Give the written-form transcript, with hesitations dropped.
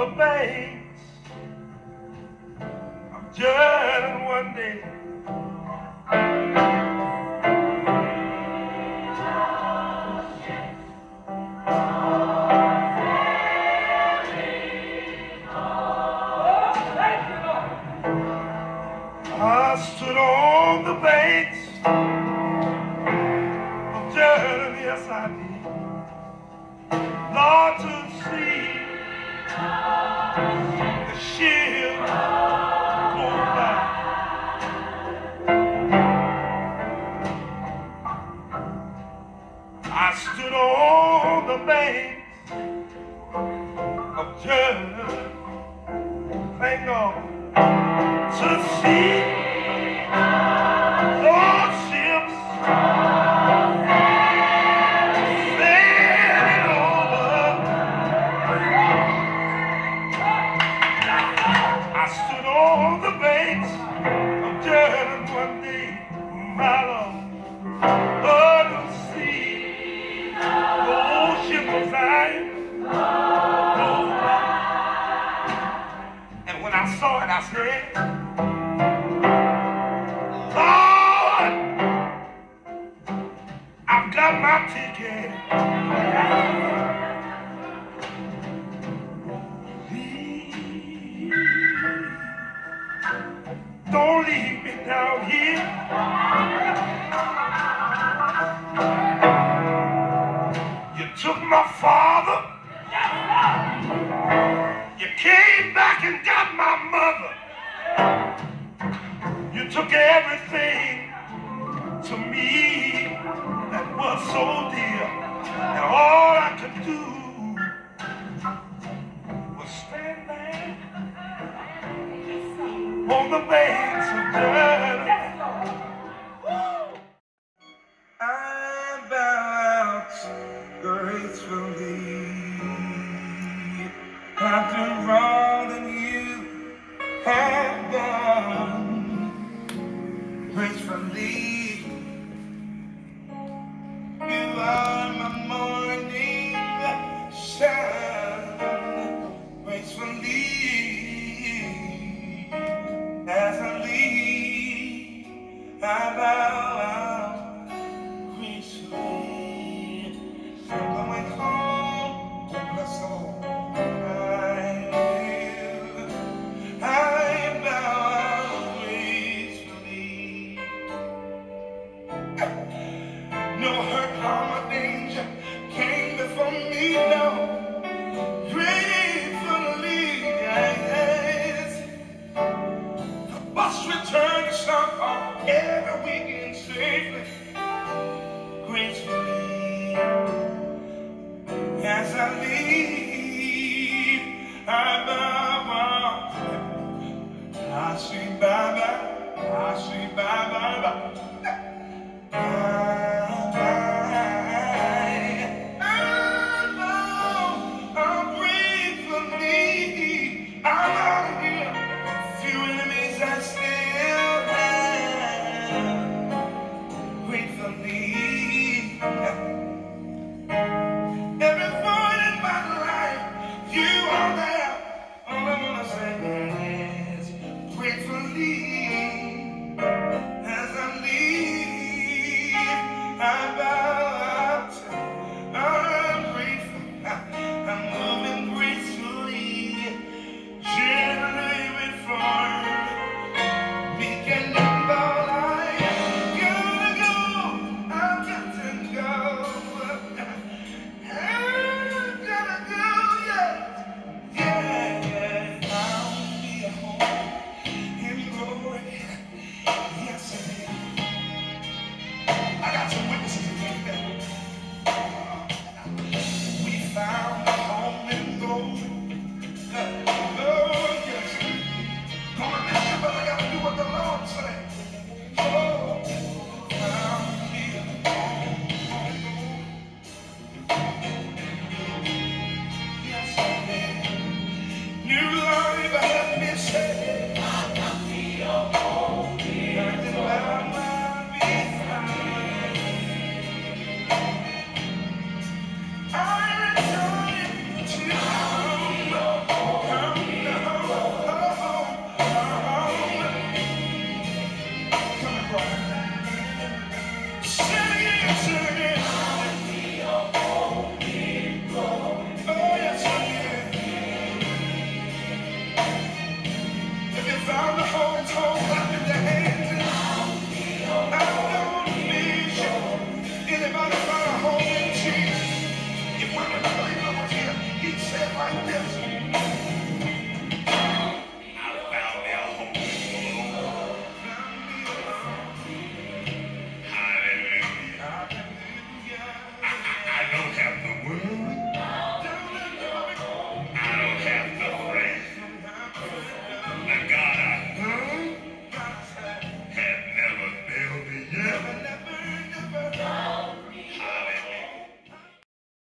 the banks of Jordan one day. I stood on the banks of Jordan, yes I did, Lord, to see the ship go by. I stood on the banks of Jordan, thank God, to see those ships sailing over. I stood on the banks of Jordan one day, my Lord, to see those ships sailing over. And when I saw it, I said, Lord, I've got my ticket. Please, don't leave me down here. You took my father. You came back and got my mother. You took everything to me that was so dear, and all I could do was stand there on the banks of Jordan. I bow out gracefully after all that you have done. Gracefully, you are my morning sun. Gracefully, as I leave, I bow out gracefully. I'm going home to bless the Lord. I bow out gracefully. No hurt, harm, or danger came before me, no. Gratefully, yes. The bus returned to stop off every weekend safely. Gracefully, as I leave, I bow out. I say bye-bye, I say bye-bye-bye. like this.